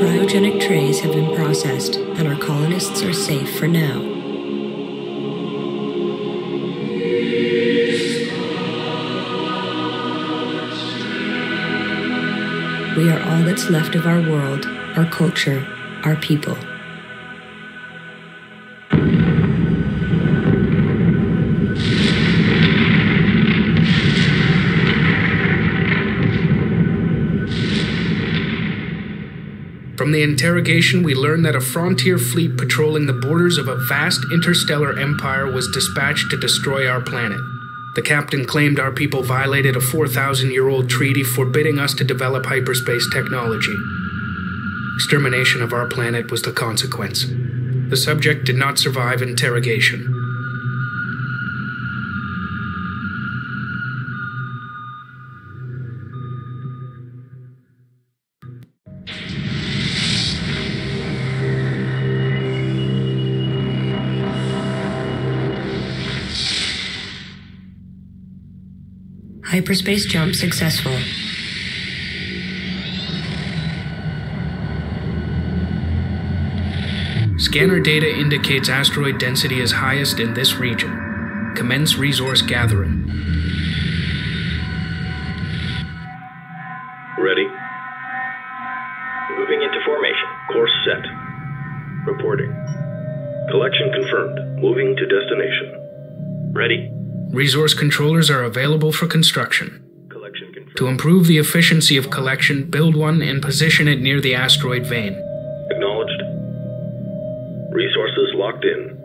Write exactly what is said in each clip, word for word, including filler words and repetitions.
cryogenic trays have been processed, and our colonists are safe for now. We are all that's left of our world, our culture, our people. From the interrogation, we learned that a frontier fleet patrolling the borders of a vast interstellar empire was dispatched to destroy our planet. The captain claimed our people violated a four thousand year old treaty forbidding us to develop hyperspace technology. Extermination of our planet was the consequence. The subject did not survive interrogation. Hyperspace jump successful. Scanner data indicates asteroid density is highest in this region. Commence resource gathering. Ready. Moving into formation. Course set. Reporting. Collection confirmed. Moving to destination. Ready. Resource controllers are available for construction. Collection confirmed. To improve the efficiency of collection, build one and position it near the asteroid vein. Acknowledged. Resources locked in.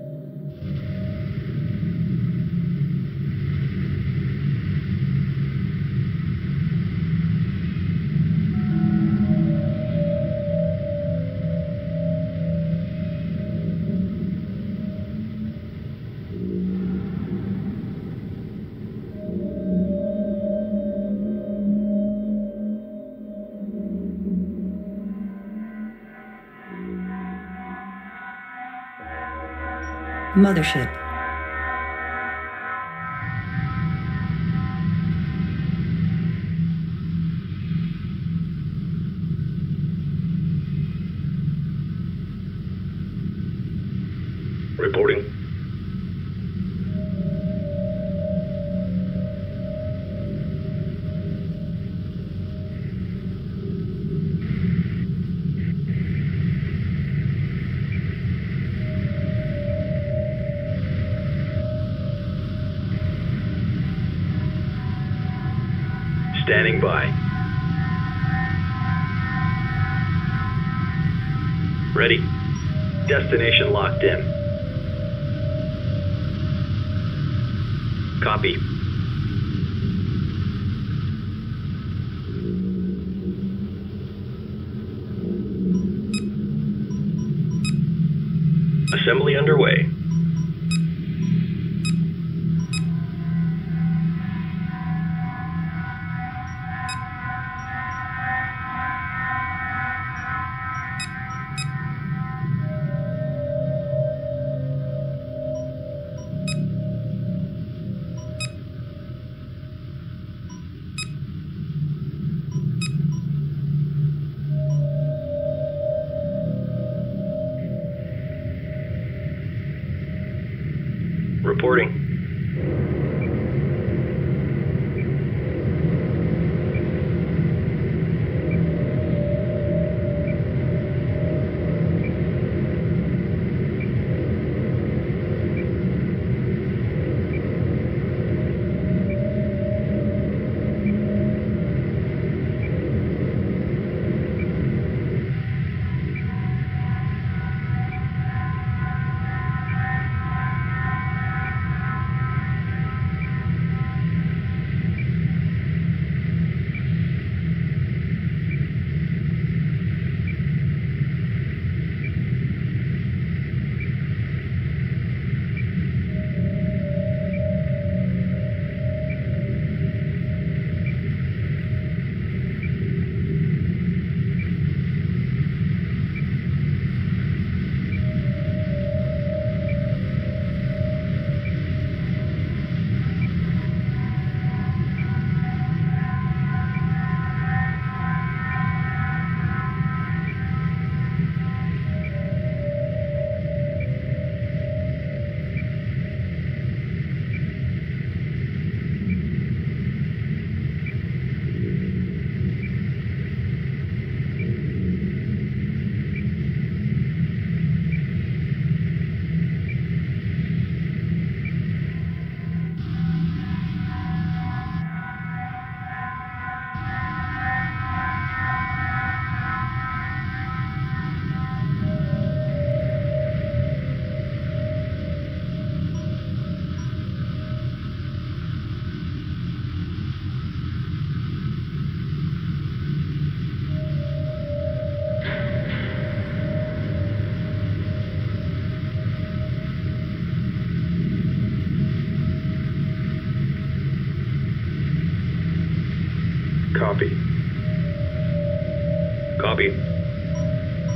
Mothership. Reporting. Standing by. Ready. Destination locked in. Copy. Assembly underway. Reporting.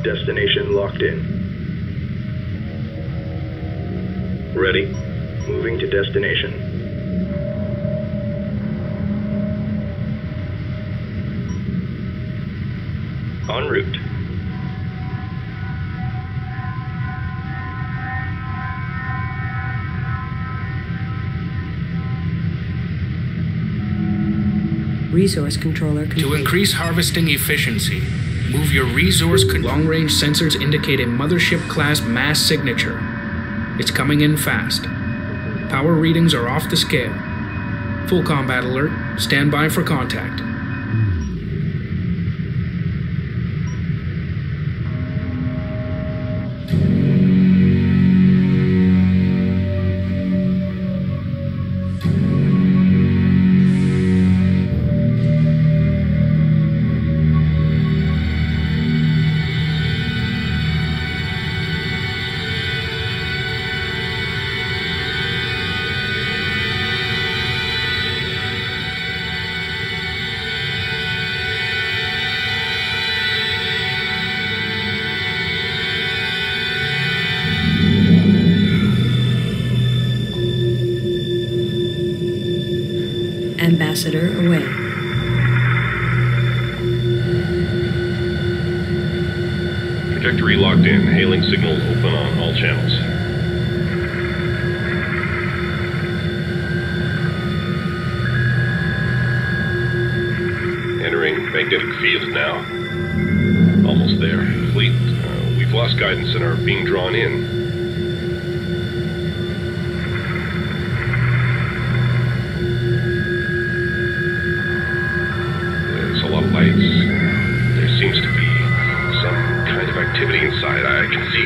Destination locked in. Ready. Moving to destination. En route. Resource controller To complete. increase harvesting efficiency, move your resource. Con- Long-range sensors indicate a mothership-class mass signature. It's coming in fast. Power readings are off the scale. Full combat alert. Stand by for contact. Ambassador away. Trajectory locked in. Hailing signal open on all channels. Entering magnetic field now. Almost there. Fleet, uh, we've lost guidance and are being drawn in. There's a lot of lights. There seems to be some kind of activity inside. I can see.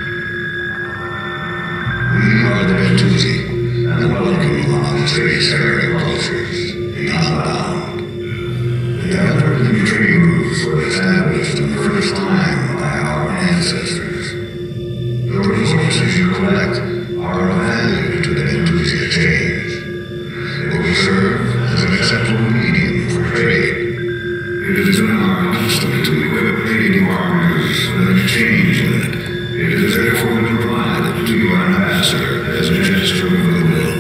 We are the Bentusi, and welcome on spacefaring cultures, not bound. The outer living trade routes were established for the first time by our ancestors. The resources you collect are of value to the Bentusi exchange. They will serve as an acceptable medium for trade. It is not our custom to equip trading partners with an exchange limit. It is therefore been provided to your ambassador as a gesture of goodwill.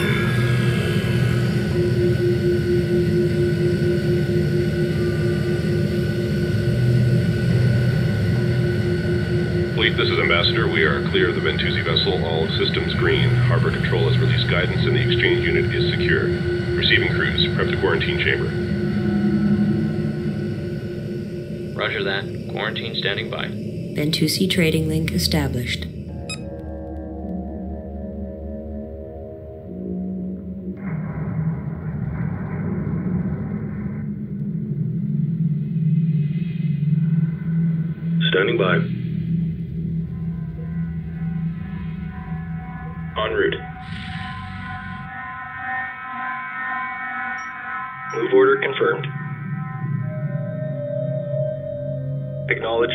Fleet, this is Ambassador. We are clear of the Bentusi vessel. All systems green. Harbor Control has released guidance and the exchange unit is secure. Receiving crews. Prep the quarantine chamber. Roger that. Quarantine standing by. Bentusi trading link established. Standing by. En route. Move order confirmed. Acknowledged.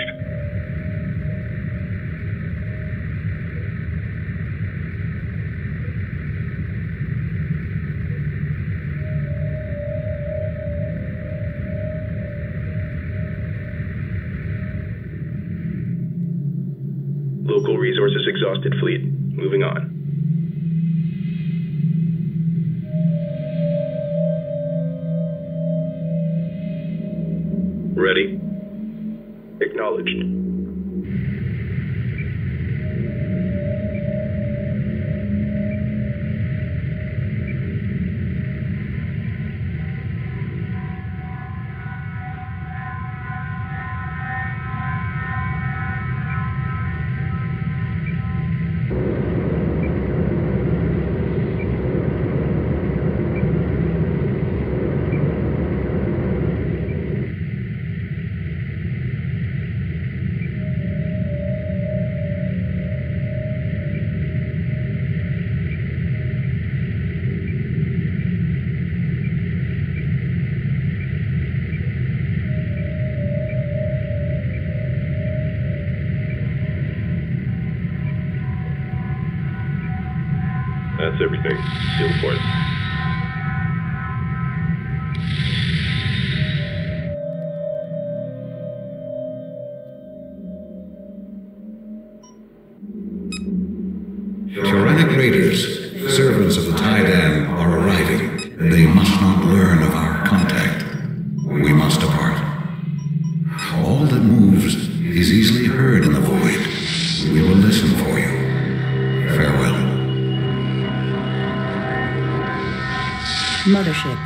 Local resources exhausted, Fleet. Moving on. Ready. Acknowledged. That's everything. Seal the port. Tyrannic raiders, servants of the Tydam, are arriving. They must not learn of our contact. We must depart. All that moves is easily heard in the void. We will listen for you. Farewell. Mothership.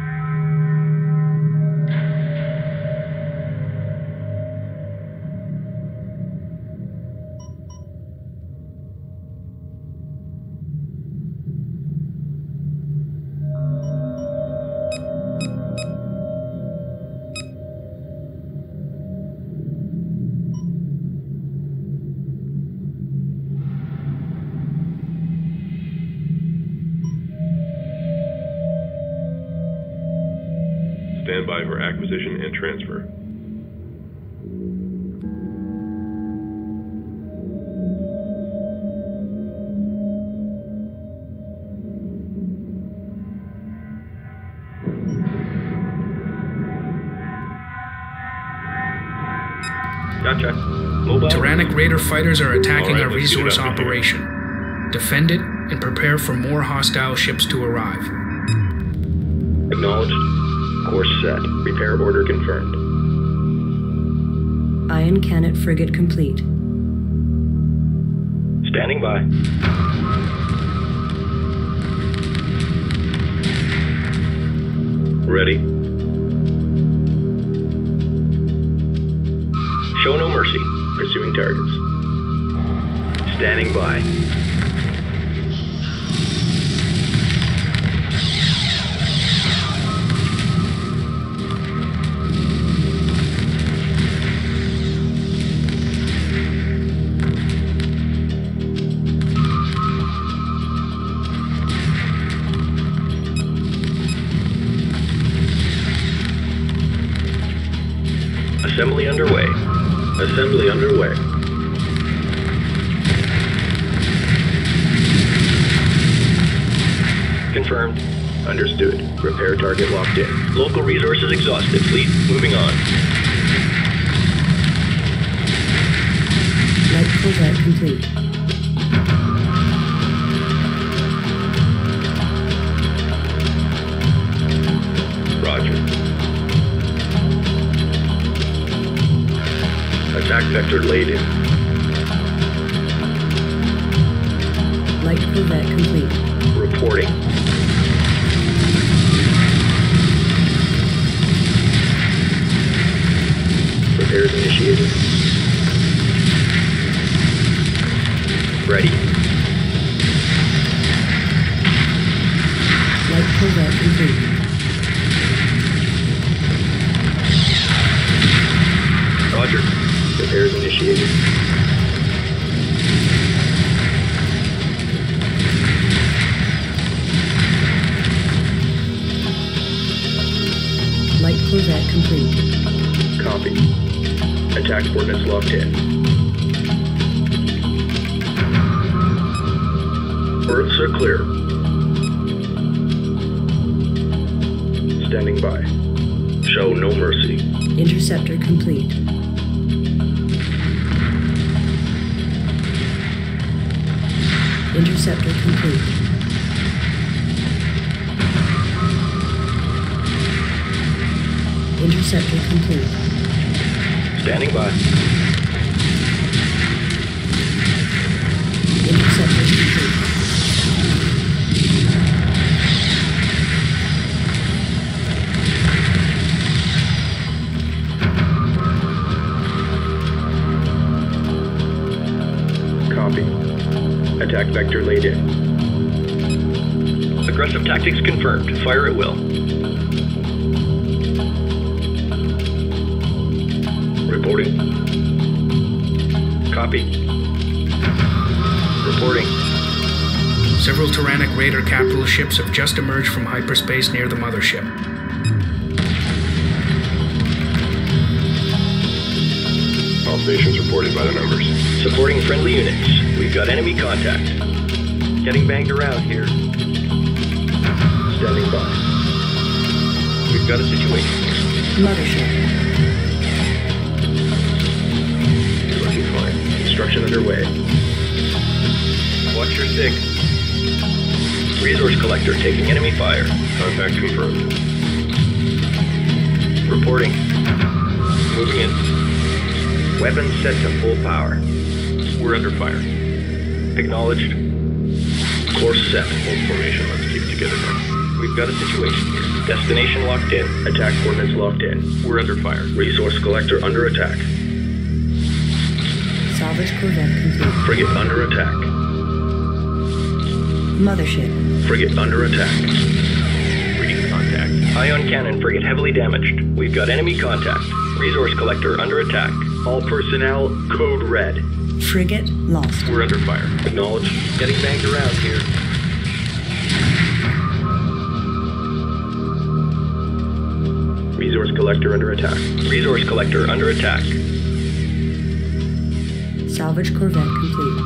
Stand by for acquisition and transfer. Gotcha. Mobile. Tyrannic Raider fighters are attacking All right, our let's get it resource up in here. operation. Defend it and prepare for more hostile ships to arrive. Acknowledged. Course set. Repair order confirmed. Ion Cannon frigate complete. Standing by. Ready. Show no mercy. Pursuing targets. Standing by. Assembly underway. Assembly underway. Confirmed. Understood. Repair target locked in. Local resources exhausted. Fleet moving on. Light Corvette complete. Roger. Attack vector laid in. Light Corvette complete. Reporting. Repairs initiated. Ready. Light Corvette complete. Roger. Repairs initiated. Light Corvette complete. Copy. Attack coordinates locked in. Berths are clear. Standing by. Show no mercy. Interceptor complete. Interceptor complete. Interceptor complete. Standing by. Interceptor complete. Copy. Attack vector laid in. Aggressive tactics confirmed. Fire at will. Reporting. Copy. Reporting. Several Tyrannic Raider capital ships have just emerged from hyperspace near the mothership. All stations reported by the numbers. Supporting friendly units. We've got enemy contact. Getting banged around here. Standing by. We've got a situation. Mothership. Looking fine. Construction underway. Watch your six. Resource collector taking enemy fire. Contact confirmed. Reporting. Moving in. Weapons set to full power. We're under fire. Acknowledged. Course set. Hold formation. Let's keep together now. We've got a situation here. Destination locked in. Attack coordinates locked in. We're under fire. Resource collector under attack. Salvage corvette complete. Frigate under attack. Mothership. Frigate under attack. Reading contact. Ion cannon frigate heavily damaged. We've got enemy contact. Resource collector under attack. All personnel, code red. Frigate lost. We're under fire. Acknowledged. Getting banged around here. Resource collector under attack. Resource collector under attack. Salvage corvette complete.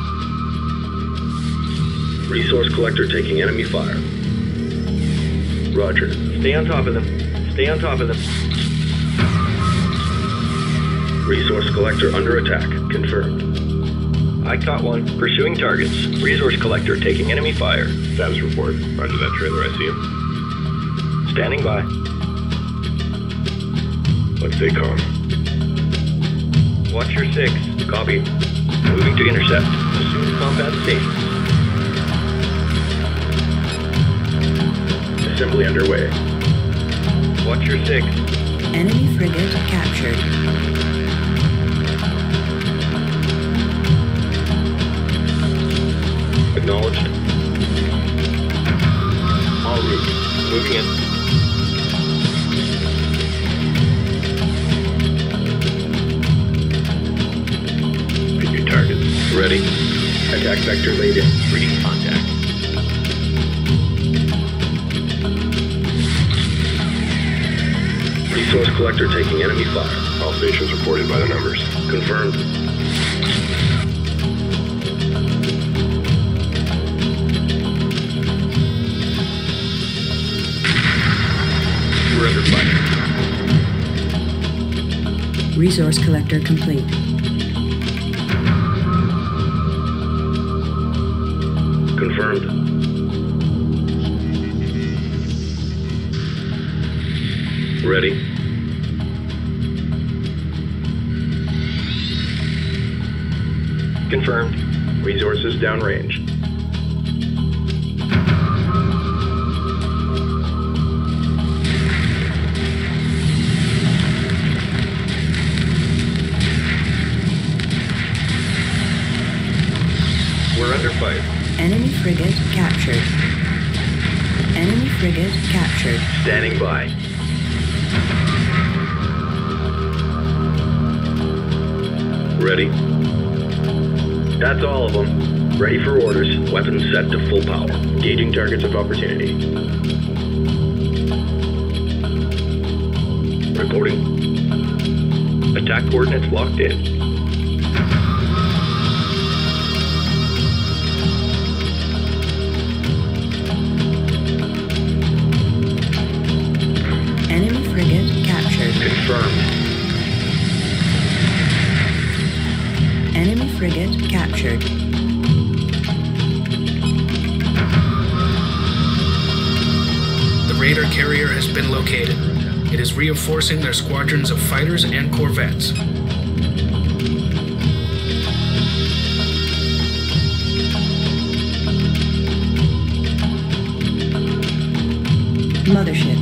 Resource collector taking enemy fire. Roger. Stay on top of them. Stay on top of them. Resource collector under attack. Confirmed. I caught one. Pursuing targets. Resource collector taking enemy fire. Status report. Roger that trailer. I see him. Standing by. Let's stay calm. Watch your six. Copy. Moving to intercept. Assume combat stations. Assembly underway. Watch your six. Enemy frigate captured. Acknowledged. En route. Moving in. Pick your targets. Ready. Attack vector laid in. Reading contact. Resource collector taking enemy fire. All stations reported by the numbers. Confirmed. We're under fire. Resource collector complete. Confirmed. Ready. Confirmed. Resources downrange. We're under fire. Enemy frigate captured. Enemy frigate captured. Standing by. Ready. That's all of them. Ready for orders. Weapons set to full power. Engaging targets of opportunity. Reporting. Attack coordinates locked in. Enemy frigate captured. Confirmed. Enemy frigate captured. The Raider carrier has been located. It is reinforcing their squadrons of fighters and corvettes. Mothership.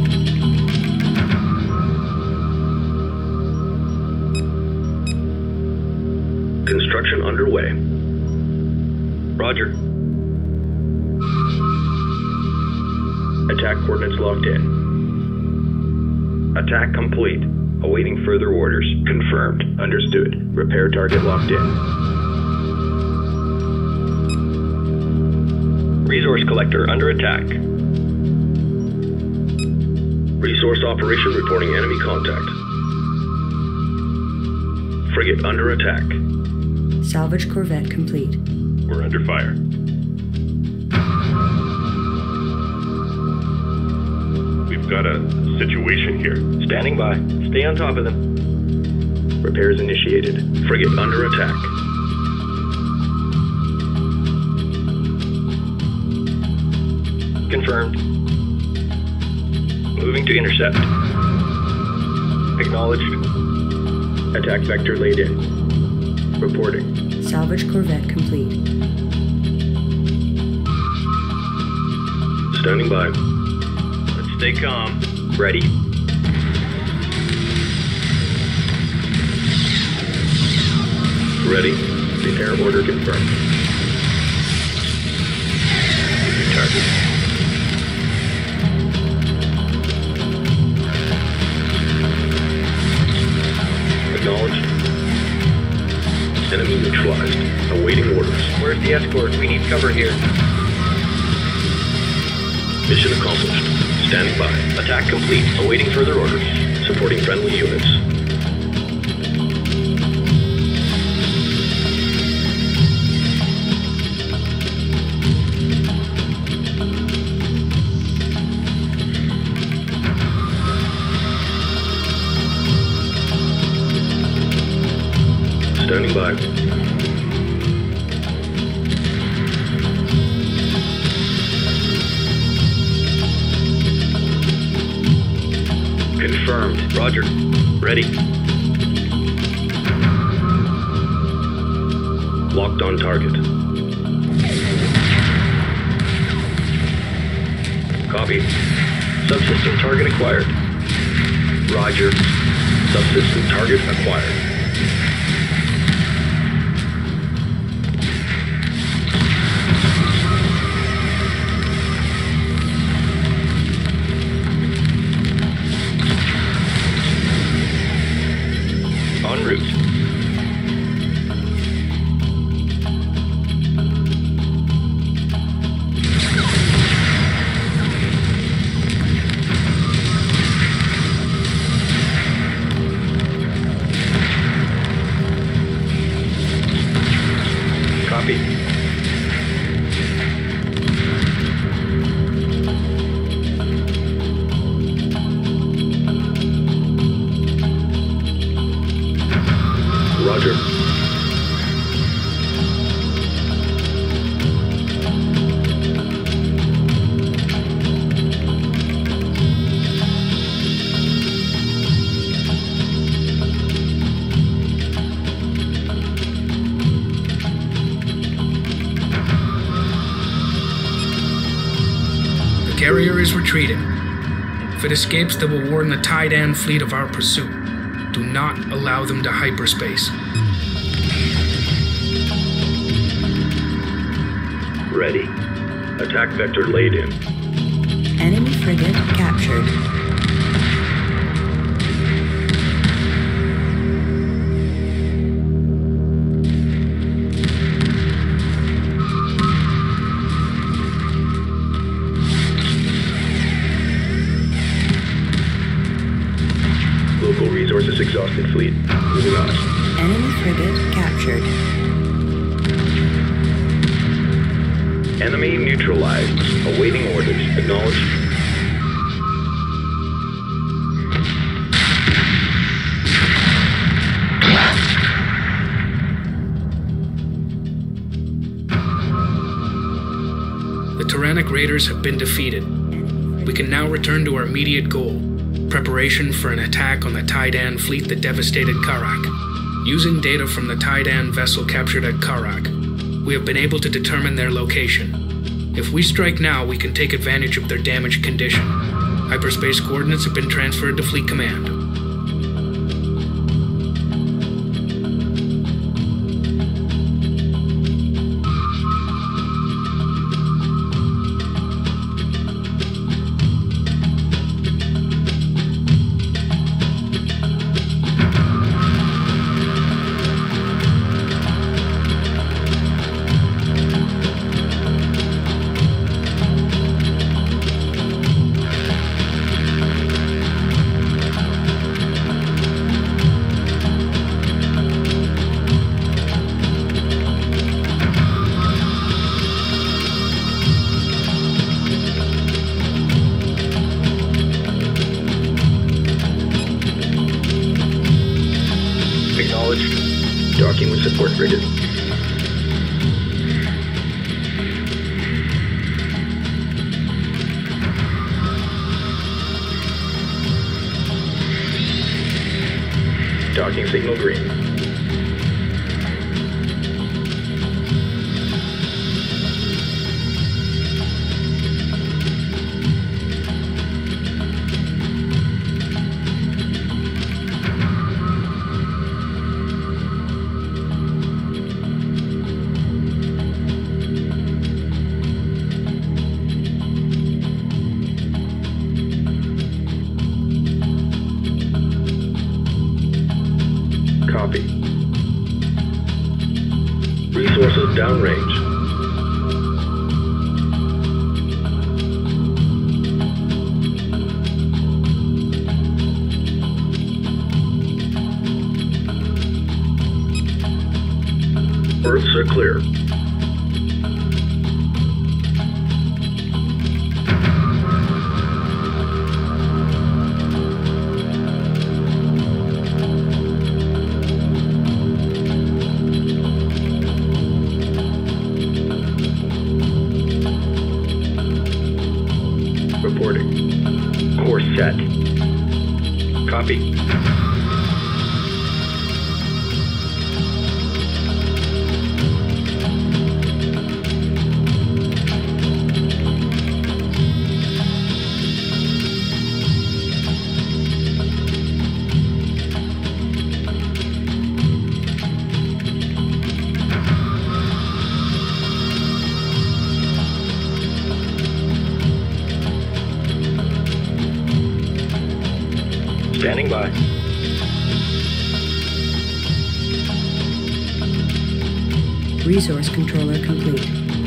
Construction underway. Roger. Attack coordinates locked in. Attack complete. Awaiting further orders. Confirmed. Understood. Repair target locked in. Resource collector under attack. Resource operation reporting enemy contact. Frigate under attack. Salvage corvette complete. We're under fire. We've got a situation here. Standing by. Stay on top of them. Repairs initiated. Frigate under attack. Confirmed. Moving to intercept. Acknowledged. Attack vector laid in. Reporting. Salvage corvette complete. Standing by. Let's stay calm. Ready. Ready. Repair order confirmed. Target. Acknowledged. Enemy neutralized. Awaiting orders. Where's the escort? We need cover here. Mission accomplished. Standing by. Attack complete. Awaiting further orders. Supporting friendly units. Standing by. Confirmed. Roger. Ready. Locked on target. Copy. Subsystem target acquired. Roger. Subsystem target acquired. En route. Copy. Roger. The carrier is retreating. If it escapes, they will warn the Taidan fleet of our pursuit. Do not allow them to hyperspace. Ready. Attack vector laid in. Enemy frigate captured. Local resources exhausted fleet. Moving on. Enemy frigate captured. Enemy neutralized. Awaiting orders. Acknowledged. The Tyrannic Raiders have been defeated. We can now return to our immediate goal, preparation for an attack on the Taidan fleet that devastated Karak. Using data from the Taidan vessel captured at Karak, we have been able to determine their location. If we strike now, we can take advantage of their damaged condition. Hyperspace coordinates have been transferred to Fleet Command. Docking with support frigate. Talking signal green. Copy. Resources downrange. Berths are clear. Reporting. Course set. Copy. Standing by. Resource controller complete.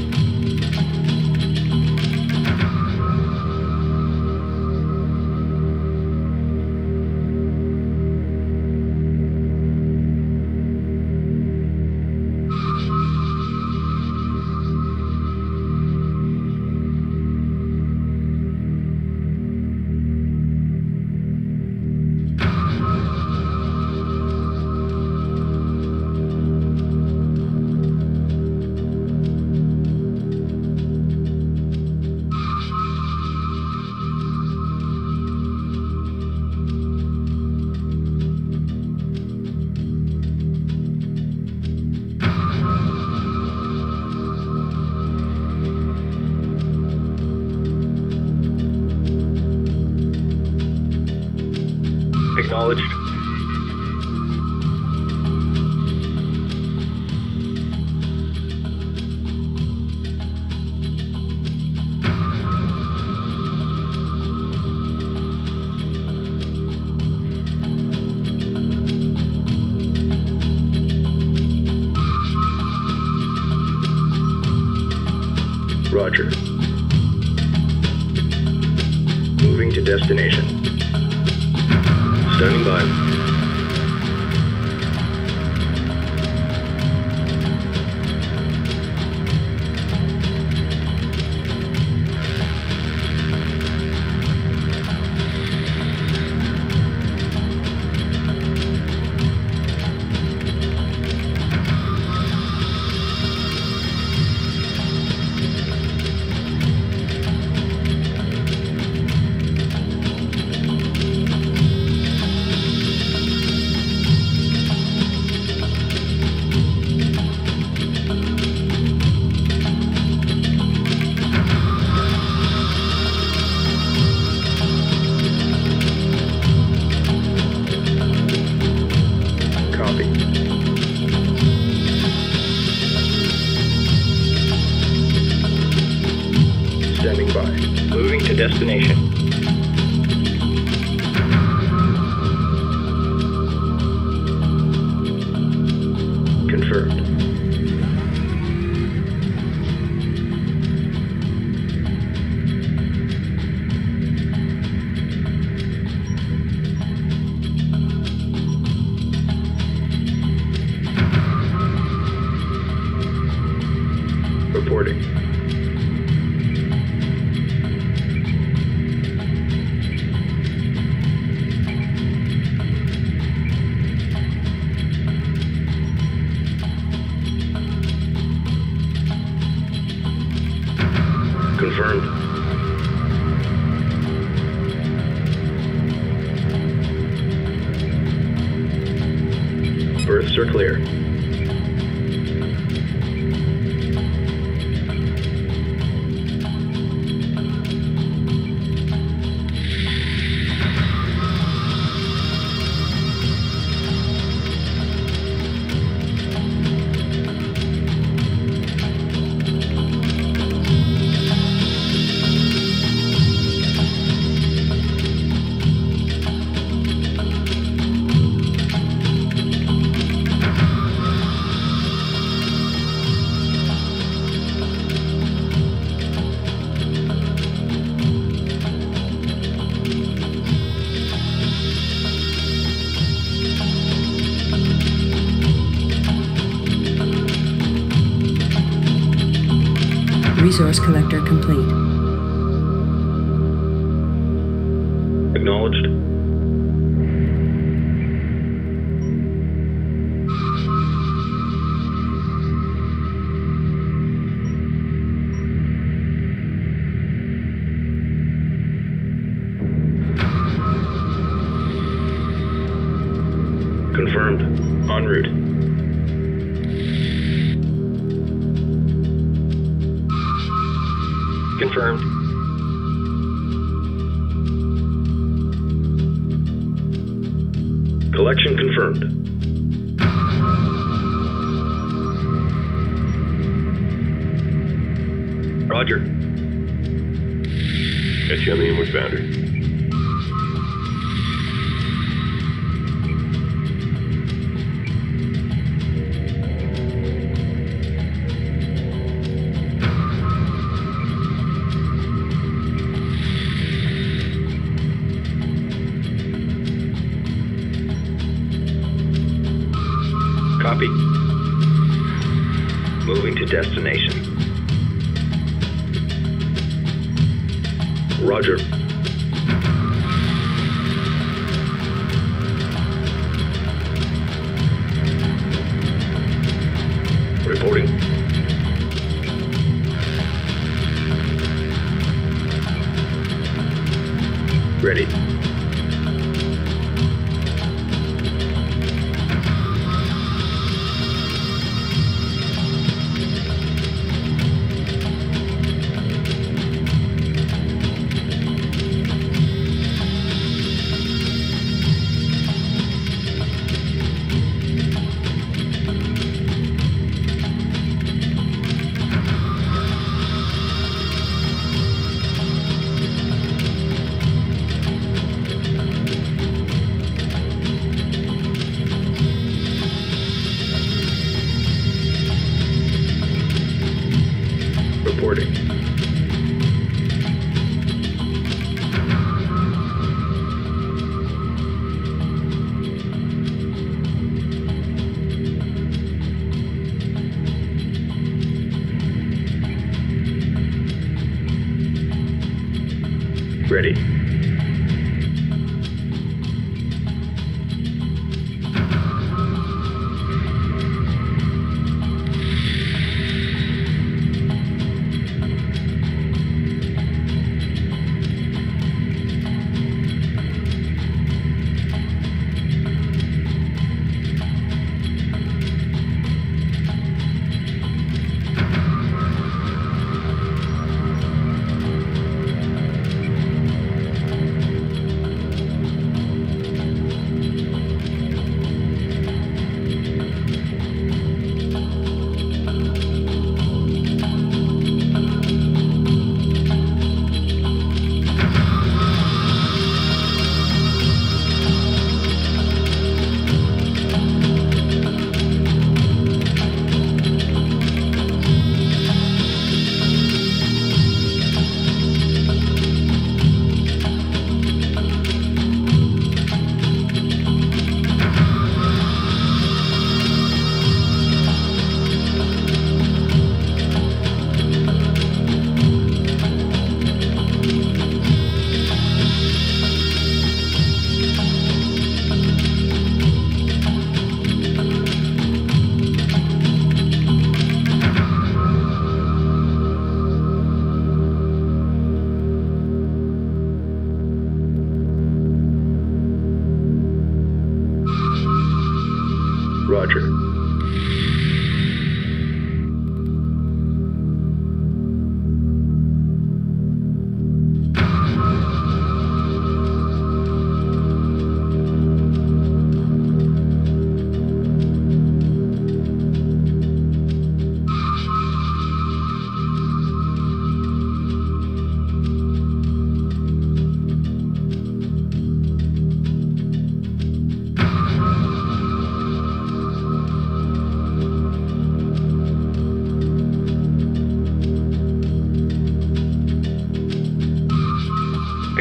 Acknowledged. Roger. Moving to destination. Standing by. Standing by. Moving to destination. Confirmed. Reporting. Confirmed. Rifts are clear. Resource collector complete. Acknowledged. Confirmed. En route. Confirmed. Collection confirmed. Roger. Catch you on the inward boundary. Copy. Moving to destination. Roger. Reporting. Ready. Reporting. Ready.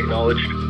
Acknowledged.